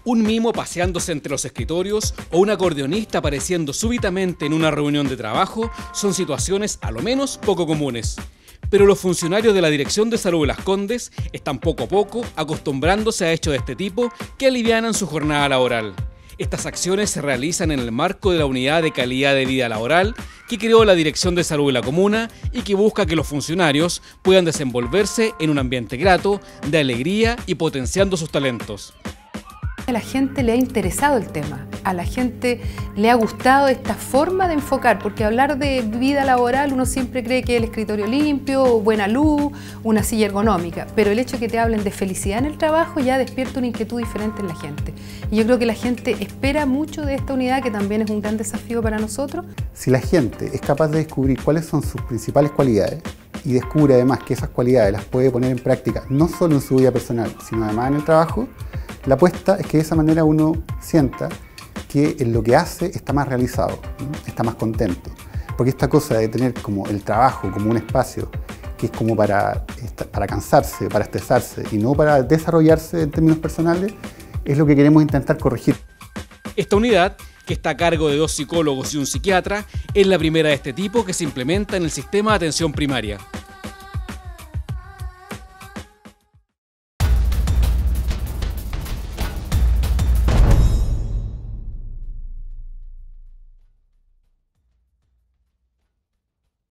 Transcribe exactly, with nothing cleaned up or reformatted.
Un mimo paseándose entre los escritorios o un acordeonista apareciendo súbitamente en una reunión de trabajo son situaciones a lo menos poco comunes. Pero los funcionarios de la Dirección de Salud de Las Condes están poco a poco acostumbrándose a hechos de este tipo que alivianan su jornada laboral. Estas acciones se realizan en el marco de la Unidad de Calidad de Vida Laboral que creó la Dirección de Salud de la Comuna y que busca que los funcionarios puedan desenvolverse en un ambiente grato, de alegría y potenciando sus talentos. A la gente le ha interesado el tema, a la gente le ha gustado esta forma de enfocar, porque hablar de vida laboral uno siempre cree que el escritorio limpio, buena luz, una silla ergonómica, pero el hecho de que te hablen de felicidad en el trabajo ya despierta una inquietud diferente en la gente. Y yo creo que la gente espera mucho de esta unidad, que también es un gran desafío para nosotros. Si la gente es capaz de descubrir cuáles son sus principales cualidades y descubre además que esas cualidades las puede poner en práctica no solo en su vida personal, sino además en el trabajo, la apuesta es que de esa manera uno sienta que en lo que hace está más realizado, ¿no? Está más contento. Porque esta cosa de tener como el trabajo como un espacio que es como para, para cansarse, para estresarse y no para desarrollarse en términos personales, es lo que queremos intentar corregir. Esta unidad, que está a cargo de dos psicólogos y un psiquiatra, es la primera de este tipo que se implementa en el sistema de atención primaria.